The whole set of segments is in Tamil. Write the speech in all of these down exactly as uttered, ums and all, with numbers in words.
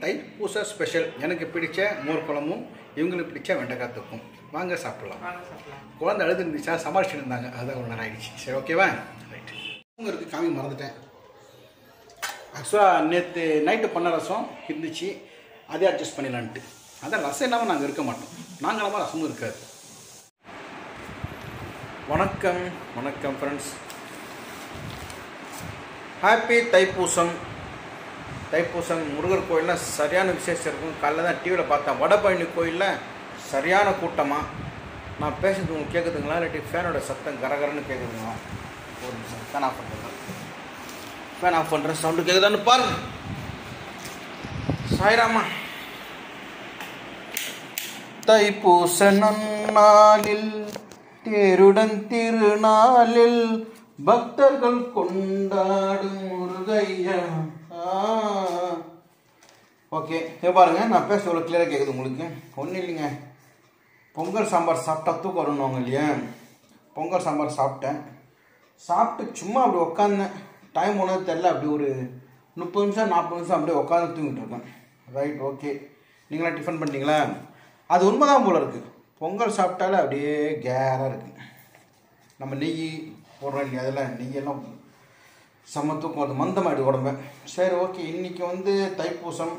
தைப்பூச ஸ்பெஷல். எனக்கு பிடிச்ச மோர் குழம்பும் இவங்களுக்கு பிடிச்ச வெண்டைக்காய் தொக்கும். வாங்க சாப்பிடலாம். குழந்தை அழுது இருந்துச்சா சமாளிச்சுட்டு இருந்தாங்க, அதுதான் ஒரு நேரம் ஆகிடுச்சு. சரி, ஓகேவா? ரைட். உங்களுக்கு காமி மறந்துட்டேன். ஆக்சுவலாக நேற்று நைட்டு பண்ண ரசம் இருந்துச்சு, அதே அட்ஜஸ்ட் பண்ணிடலான்ட்டு. அதான் ரசம் இல்லாமல் நாங்கள் இருக்க மாட்டோம். நாங்கள் இல்லாமல் ரசமும் இருக்காது. வணக்கம் வணக்கம் ஃப்ரெண்ட்ஸ். ஹாப்பி தைப்பூசம். தைப்பூசம் முருகர் கோயிலில் சரியான விசேஷம் இருக்கும். காலையில் தான் டிவியில் பார்த்தேன், வடபழனி கோயிலில் சரியான கூட்டமாக. நான் பேசுறது உங்களுக்கு கேட்குதுங்களா, இல்லாட்டி ஃபேனோட சத்தம் கரகரன்னு கேட்குதுங்களா? ஒரு நிமிஷம் ஃபேன் ஆஃப் பண்ணுறேன். ஃபேன் ஆஃப் பண்ணுறேன், சவுண்டு கேட்குதான்னு பாருங்க. சாய்ராமா. தைப்பூச நன்னாளில் தேருடன் திருநாளில் பக்தர்கள் கொண்டாடும் முருகையா. ஓகே, இங்கே பாருங்கள், நான் பேச எவ்வளோ கிளியராக கேட்குது உங்களுக்கு. ஒன்றும் இல்லைங்க, பொங்கல் சாம்பார் சாப்பிட்டா தூக்கம் வரணுவாங்க இல்லையா? பொங்கல் சாம்பார் சாப்பிட்டேன். சாப்பிட்டு சும்மா அப்படி உட்காந்தேன். டைம் ஒன்றும் தெரில, அப்படி ஒரு முப்பது நிமிஷம் நாற்பது நிமிஷம் அப்படியே உட்காந்து தூங்கிட்டு இருக்கேன். Right, okay. நீங்களாம் டிஃபன் பண்ணிட்டீங்களா? அது உண்மைதான் போல் இருக்குது. பொங்கல் சாப்பிட்டாலே அப்படியே கேராக இருக்குது. நம்ம நெய் போடுறோம் இல்லையா, அதெல்லாம் நெய்யெல்லாம் செம்ம தூக்கம் வருது, மந்தமாயிடு உடம்பு. சரி, ஓகே. இன்றைக்கி வந்து தைப்பூசம்.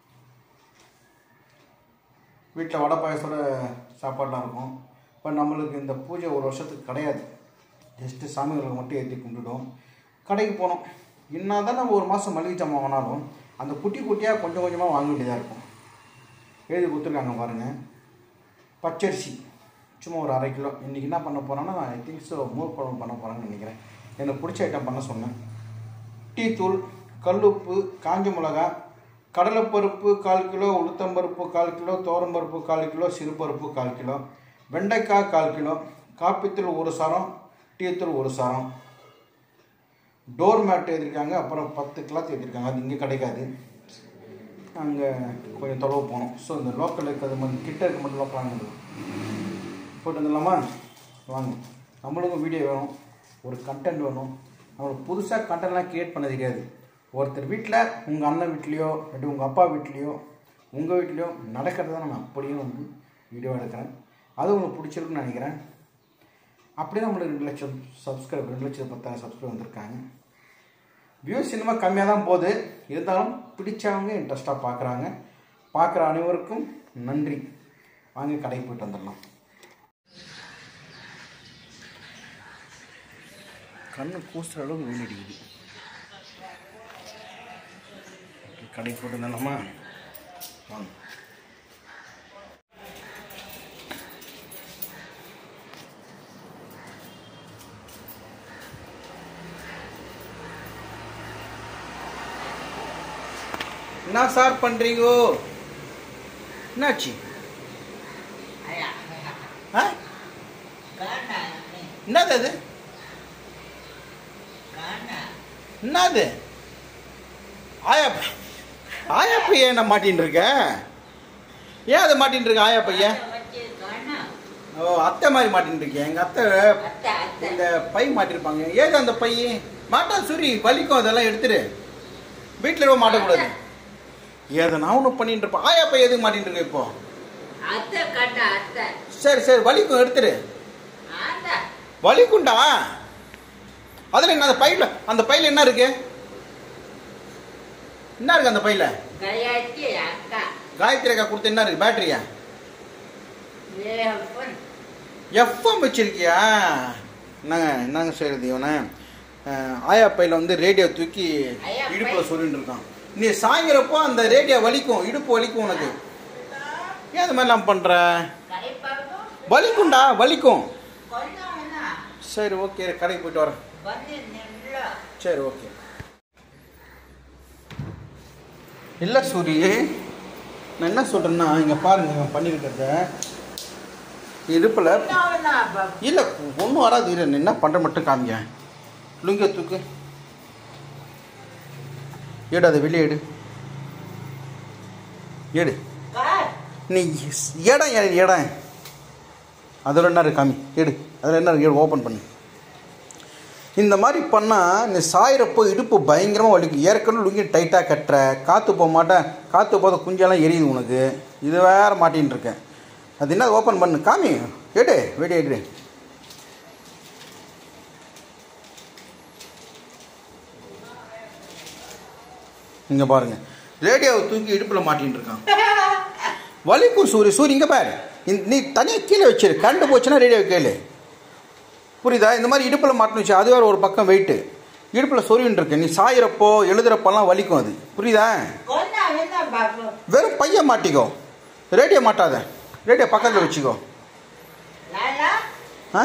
வீட்டில் வடை பாயசோட சாப்பாடெலாம் இருக்கும். இப்போ நம்மளுக்கு இந்த பூஜை ஒரு வருஷத்துக்கு கிடையாது. ஜஸ்ட்டு சாமிகளுக்கு மட்டும் ஏற்றி கும்பிட்டுடும். கடைக்கு போனோம். என்ன தான் நம்ம ஒரு மாதம் மளிகை ஜாமான் வாங்கினாலும் அந்த குட்டி குட்டியாக கொஞ்சம் கொஞ்சமாக வாங்க வேண்டியதாக இருக்கும். எழுதி கொடுத்துருக்காங்க பாருங்கள். பச்சரிசி சும்மா ஒரு அரை கிலோ. இன்றைக்கி என்ன பண்ண போகிறோன்னா, ஐ திங்க் ஸோ மோர் குழம்பு பண்ண போகிறாங்கன்னு நினைக்கிறேன். எனக்கு பிடிச்ச ஐட்டம் பண்ண சொன்னேன். டீத்தூள், கல்லுப்பு, காஞ்ச மிளகா, கடலைப்பருப்பு கால் கிலோ, உளுத்தம்பருப்பு கால் கிலோ, தோரம்பருப்பு கால் கிலோ, சிறுபருப்பு கால் கிலோ, வெண்டைக்காய் கால் கிலோ, காப்பித்தூள் ஒரு சாரம், டீத்தூள் ஒரு சாரம், டோர் மேட் எழுதியிருக்காங்க. அப்புறம் பத்து கிளாத் எழுதியிருக்காங்க. அது இங்கே கிடைக்காது, அங்கே கொஞ்சம் தொலைவு போகணும். ஸோ இந்த லோக்கல் இருக்கிறது மட்டும் கிட்ட இருக்க மட்டும் லோக்கல் வாங்க போட்டு வந்துடலாமா? வாங்க. நம்மளுக்கும் வீடியோ வேணும், ஒரு கண்டென்ட் வேணும். நம்மளுக்கு புதுசாக கண்டென்ட்லாம் க்ரியேட் பண்ண தெரியாது. ஒருத்தர் வீட்டில், உங்கள் அண்ணன் வீட்லேயோ இல்லாட்டி உங்கள் அப்பா வீட்லேயோ உங்கள் வீட்லேயோ நடக்கிறத நான் அப்படியே வந்து வீடியோ எடுக்கிறேன். அது உங்களுக்கு பிடிச்சிருக்குன்னு நினைக்கிறேன். அப்படியே நம்மளுக்கு ரெண்டு லட்சம் சப்ஸ்கிரைபர் ரெண்டு லட்சத்து பத்தாயிரம் சப்ஸ்கிரைபர் வந்திருக்காங்க. வியூஸ் சினிமா கம்மியாக தான் போகுது, இருந்தாலும் பிடிச்சவங்க இன்ட்ரெஸ்ட்டாக பார்க்குறாங்க. பார்க்குற அனைவருக்கும் நன்றி. வாங்க கடைக்கு போய்ட்டு வந்துடலாம். கண்ணு கூசுற அளவுக்கு வெயில் அடிக்குது. கடைக்கு போய்ட்டு வந்துடலாமா? வாங்க. என்ன சார் பண்றீங்கோ? என்னாச்சு? என்னது அது? என்னது? ஆயா ஆயா பையன் என்ன மாட்டின்னு இருக்க? ஏன் அதை மாட்டின்னு இருக்க? ஆயா பையன் ஓ அத்தை மாதிரி மாட்டின்னு இருக்கேன். எங்க அத்தை இந்த பை மாட்டிருப்பாங்க. ஏது அந்த பை மாட்டா சூரி வலிக்கும், அதெல்லாம் எடுத்துரு. வீட்டில் இருக்க மாட்டக்கூடாது. ஏதனா ஒன்று பண்ணிட்டு இருப்பா. ஆயா பை எதுக்கு மாட்டின்னு இருக்க இப்போ? சரி சரி, வலிக்கும், எடுத்துரு. வலிக்குண்டா? அதுல என்ன அந்த பையில? அந்த பையில என்ன இருக்கு? என்ன இருக்கு அந்த பையில? காயத்ரி அக்கா கொடுத்து என்ன இருக்கு? பேட்டரியா? எஃப்எம் வச்சிருக்கியா? என்னங்க என்னங்க செய்யறது இவனை? ஆயா பையில வந்து ரேடியோ தூக்கி இடுப்புல சொல்லிட்டு இருக்கான். நீ சாய்கிறப்போ அந்த ரேடியோ வலிக்கும், இடுப்பு வலிக்கும் உனக்கு. ஏன் அந்த மாதிரிலாம் பண்ற? வலிக்கும்டா, வலிக்கும். சரி, ஓகே, கடைக்கு போயிட்டு வரேன். சரி, ஓகே. இல்லை சூரி, நான் என்ன சொல்கிறேன்னா, இங்கே பாருங்க பண்ணியிருக்கிறத இடுப்பில் இல்லை ஒன்றும் வராது. இல்லை என்ன பண்ணுற மட்டும் காமிங்க. லுங்க தூக்கு, ஏடு, அதை வெளியே எடு, எடு. நீ இடம் இடம் அதில் என்ன இருக்கு காமி, எடு. அதில் என்ன இருக்கு, ஓப்பன் பண்ணு. இந்த மாதிரி பண்ணால் நீ சாயிறப்போ இடுப்பு பயங்கரமாக வலிக்கும். ஏற்கனவே லுங்கி டைட்டாக கட்டுற, காற்று போக மாட்டேன், காற்று போத குஞ்செல்லாம் எரியுது உனக்கு. இது வேறு மாட்டின்னு இருக்கேன். அது என்ன ஓப்பன் பண்ணு, காமி, எடு வெடி எடு. இங்கே பாருங்கள், ரேடியோவை தூக்கி இடுப்பில் மாட்டின்னு இருக்கான். வலிக்கும் சூரிய சூரிய இங்கே பாரு. நீ தனியாக கீழே வச்சிரு, கண்டு போச்சுன்னா ரேடியோ கேளு. புரியுதா? இந்த மாதிரி இடுப்பில் மாட்டணும் வச்சு அது வேறு ஒரு பக்கம் வெயிட்டு இடுப்பில் சொருவின்னு இருக்கு. நீ சாயிறப்போ எழுதுறப்பெல்லாம் வலிக்கும் அது. புரியுதா? வெறும் பைய மாட்டிக்கோ, ரேடியோ மாட்டாத, ரேடியோ பக்கத்தில் வச்சுக்கோ. ஆ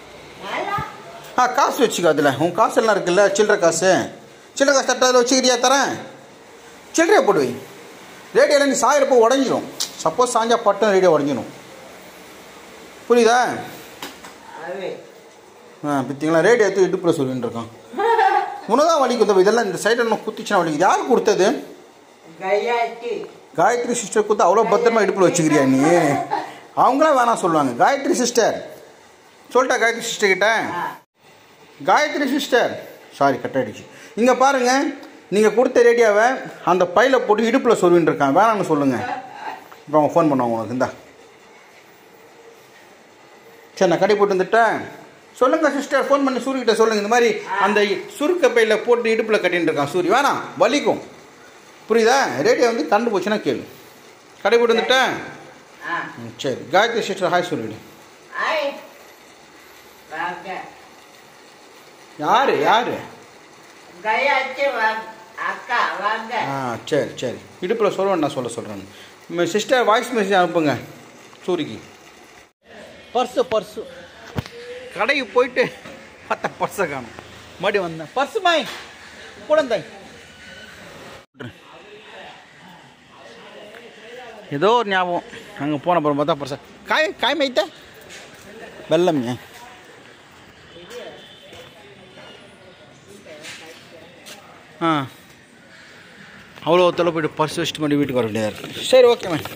ஆ காசு வச்சுக்கோ. அதில் உன் காசு எல்லாம் இருக்குல்ல, சில்லற காசு, சில்லற காசு தட்ட அதில் வச்சுக்கிறியா? தரேன், சில்லறையை போடுவை. ரேடியோவில் நீ சாயிறப்போ உடஞ்சிடும். சப்போஸ் சாஞ்சா பட்டம் ரேடியோ உடஞ்சிடும். புரியுதா? ஆ பார்த்தீங்களா, ரேடியோ எடுத்து இடுப்பில் சொல்லிட்டு இருக்கான். உனதான் வலிக்கும். இதெல்லாம் இந்த சைடில் நம்ம குத்திச்சுனா வலிக்குது. யார் கொடுத்தது? காயத்ரி சிஸ்டர் கொடுத்து அவ்வளோ பத்திரமா இடுப்பில் வச்சுக்கிறியா நீ? அவங்களாம் வேணாம் சொல்லுவாங்க. காயத்ரி சிஸ்டர் சொல்லிட்டா, காயத்ரி சிஸ்டர் கிட்ட. காயத்ரி சிஸ்டர் சாரி கட் ஆகிடுச்சு. இங்கே பாருங்கள், நீங்கள் கொடுத்த ரேடியோவை அந்த பையில போட்டு இடுப்பில் சொல்லிட்டு இருக்கான். வேணான்னு சொல்லுங்கள். இப்போ அவங்க ஃபோன் பண்ணுவாங்க உனக்கு. இந்தா சரி, நான் கடை போட்டு வந்துட்டேன். சொல்லுங்கள் சிஸ்டர், ஃபோன் பண்ணி சூரியக்கிட்ட சொல்லுங்கள். இந்த மாதிரி அந்த சுருக்க பையில் போட்டு இடுப்பில் கட்டின்னு இருக்கான் சூரிய. வேணாம், வலிக்கும். புரியுதா? ரேடியோ வந்து கண்டு போச்சுன்னா கேளு. கடை போட்டு வந்துட்டேன். சரி, காயத்ரி சிஸ்டர் ஹாய் சொல்லிவிடு. யாரு யாரு? ஆ சரி சரி, இடுப்பில் சொல்லுவேன், நான் சொல்ல சொல்கிறேன். சிஸ்டர் வாய்ஸ் மெசேஜ் அனுப்புங்க சூரிக்கு. பர்ஸு பர்ஸு கடைக்கு போயிட்டு பார்த்தா பர்ஸை காணும். மறுபடி வந்தேன், பர்ஸு மாய் குழந்தாய். ஏதோ ஒரு ஞாபகம், அங்கே போன அப்புறம் பார்த்தா பர்ஸை காய் காய் மைத்த வெள்ளம். ஏன் ஆ அவ்வளோ தொலை போய்ட்டு பர்ஸ் வச்சுட்டு மட்டும் வீட்டுக்கு வர வேண்டியதாக இருக்குது. சரி ஓகே மேம்.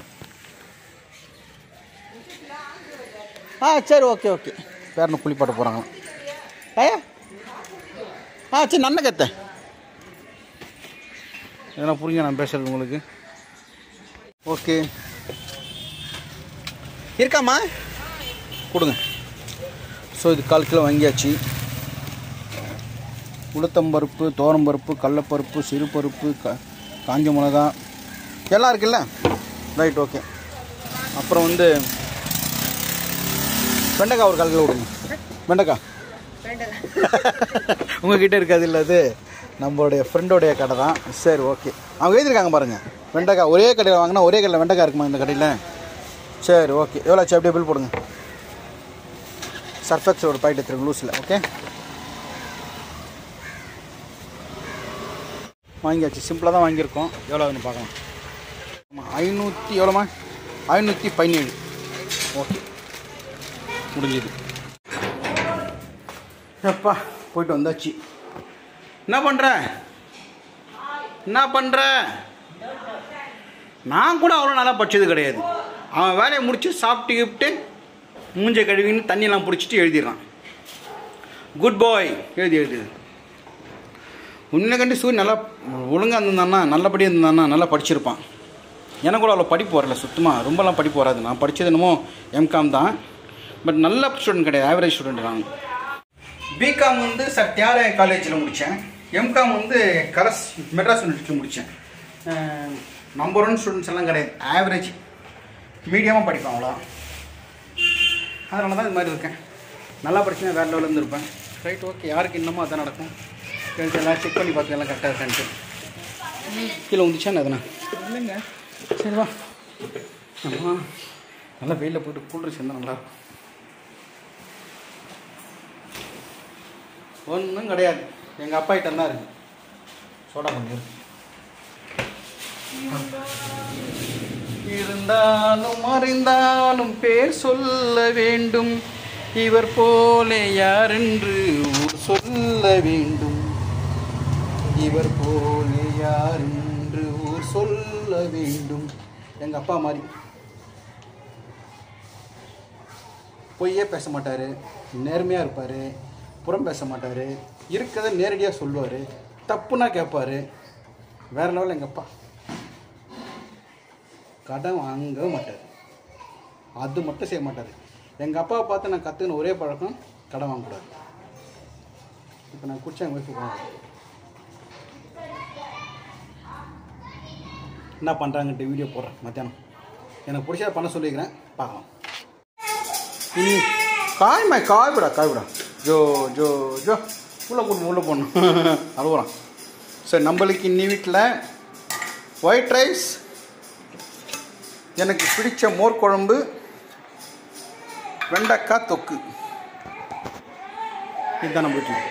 ஆ சரி ஓகே ஓகே. பேரனை குளிப்பாட்ட போகிறாங்களாம். ஐயா ஆ சரி, நன்ன கத்த எதனா புரியுங்க நான் பேசுகிறது உங்களுக்கு? ஓகே இருக்காம்மா, கொடுங்க. ஸோ இது கால் கிலோ வாங்கியாச்சு. உளுத்தம்பருப்பு, தோரம்பருப்பு, கடலப்பருப்பு, சிறுபருப்பு, க காஞ்ச மிளகா எல்லாம் இருக்குல்ல. Right okay. அப்புறம் வந்து வெண்டைக்காய் ஒரு கால் கிலோ கொடுங்க. வெண்டைக்காய் உங்ககிட்ட இருக்காது இல்லை, அது நம்மளுடைய ஃப்ரெண்டோடைய கடை தான். சரி ஓகே. அவங்க எழுதியிருக்காங்க பாருங்கள், வெண்டைக்காய் ஒரே கடையில் வாங்கினா ஒரே கடையில் வெண்டைக்காய் இருக்குமா இந்த கடையில்? சரி ஓகே. எவ்வளோ ஆச்சு அப்படியே பில் போடுங்க. சர்ஃபெக்ஸ் ஒரு பாக்கெட் எடுத்துருங்க லூஸில். ஓகே வாங்கியாச்சு. சிம்பிளாக தான் வாங்கியிருக்கோம். எவ்வளோ ஆகுதுன்னு பார்க்கலாம். ஆமாம், ஐநூற்றி எவ்வளோமா? ஐநூற்றி பதினேழு. ஓகே முடிஞ்சுது. எப்பா போயிட்டு வந்தாச்சு. என்ன பண்ணுற என்ன பண்ணுற? நான் கூட அவ்வளோ நல்லா படித்தது கிடையாது. அவன் வேலையை முடித்து சாப்பிட்டு கிப்பிட்டு மூஞ்சை கழுவின்னு தண்ணியெல்லாம் பிடிச்சிட்டு எழுதிடுறான். குட் பாய் எழுதி எழுதி. உன்னை கண்டு சூரியன் நல்லா ஒழுங்காக இருந்திருந்தான்னா, நல்லபடியாக இருந்தான்னா நல்லா படிச்சிருப்பான். எனக்கு கூட அவ்வளோ படிப்பு வரல சுத்தமாக, ரொம்பலாம் படிப்பு வராது. நான் படித்தது என்னமோ எம்காம் தான், பட் நல்ல ஸ்டூடெண்ட் கிடையாது, ஆவரேஜ் ஸ்டூடெண்ட் தான். பிகாம் வந்து சத்யாலயா காலேஜில் முடித்தேன். எம்காம் வந்து கரஸ் மெட்ராஸ் யூனிவர்சிட்டியில் முடித்தேன். நம்பர் ஒன் ஸ்டூடெண்ட்ஸ் எல்லாம் கிடையாது, ஆவரேஜ் மீடியமாக படிப்பேன் அவ்வளோ. அதனால தான் இது மாதிரி இருக்கேன். நல்லா படிச்சுன்னா வேறு லெவலில் இருந்திருப்பேன். Right okay. யாருக்கு இன்னமும் அதான் நடக்கும். எல்லாம் செக் பண்ணி பார்த்து எல்லாம் கரெக்டாக இருக்கான்ட்டு. கீழே வந்துச்சான்னு எதுனா இல்லைங்க. சரி வா, ஆமா நல்லா வெயிலில் போய்ட்டு கூல்ட்ரிங்ஸ் இருந்தால் நல்லாயிருக்கும். ஒன்றும் கிடையாது, எங்கள் அப்பா கிட்ட தான் இருக்குது சோடா கொஞ்சம் இருந்தாலும் மறைந்தாலும் பேர் சொல்ல வேண்டும், இவர் போல யாரென்று சொல்ல வேண்டும், இவர் போல யாரென்று ஊர் சொல்ல வேண்டும். எங்கள் அப்பா மாதிரி பொய்யே பேச மாட்டார், நேர்மையாக இருப்பார், புறம் பேச மாட்டார், இருக்கிறத நேரடியாக சொல்லுவார், தப்புன்னா கேட்பார். வேறு லெவலில் எங்கள் அப்பா கடன் வாங்கவே மாட்டார், அது மட்டும் செய்ய மாட்டார். எங்கள் அப்பாவை பார்த்து நான் கற்றுக்கின ஒரே பழக்கம் கடன் வாங்கக்கூடாது. இப்போ நான் குடிச்சா எங்கள் ஒய்ஃபு போனேன் என்ன பண்ணுறாங்கன்ட்டு வீடியோ போடுறேன் மத்தியானம். எனக்கு பிடிச்சத பண்ண சொல்லிக்கிறேன், பார்க்கலாம். ம் காய்மா காய்விடா காய்விடா ஜோ ஜோ ஜோ உள்ளே போடணும் உள்ளே போடணும் அழுகுறான். சரி, நம்மளுக்கு இன்னி வீட்டில் ஒயிட் ரைஸ், எனக்கு பிடிச்ச மோர் குழம்பு, வெண்டைக்காய் தொக்கு, இதுதான் நம்ம வீட்டில்.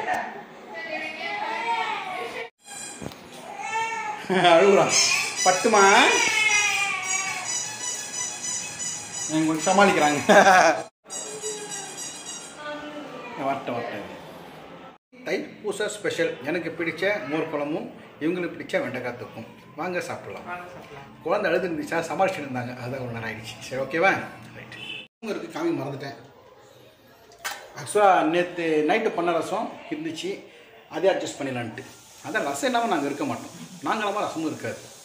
அழுகுறான் பட்டுமா எங்க கொஞ்சம் சமாளிக்கிறாங்க. வரட்ட வரட்ட தைப்பூச ஸ்பெஷல், எனக்கு பிடிச்ச மோர் குழம்பும் இவங்களுக்கு பிடிச்ச வெண்டைக்காய் தொக்கும். வாங்க சாப்பிடலாம். குழந்தை அழுது இருந்துச்சா சமாளிச்சுட்டு இருந்தாங்க, அதான் ஒரு நேரம் ஆகிடுச்சு. சரி, ஓகேவா? ரைட். இருக்குது காமி மறந்துட்டேன். ஆக்சுவலாக நேற்று நைட்டு பண்ண ரசம் இருந்துச்சு, அதே அட்ஜஸ்ட் பண்ணிடலான்ட்டு. அதான் ரசம் இல்லாமல் நாங்கள் இருக்க மாட்டோம், நாங்கள் இல்லாமல் ரசமும் இருக்காது.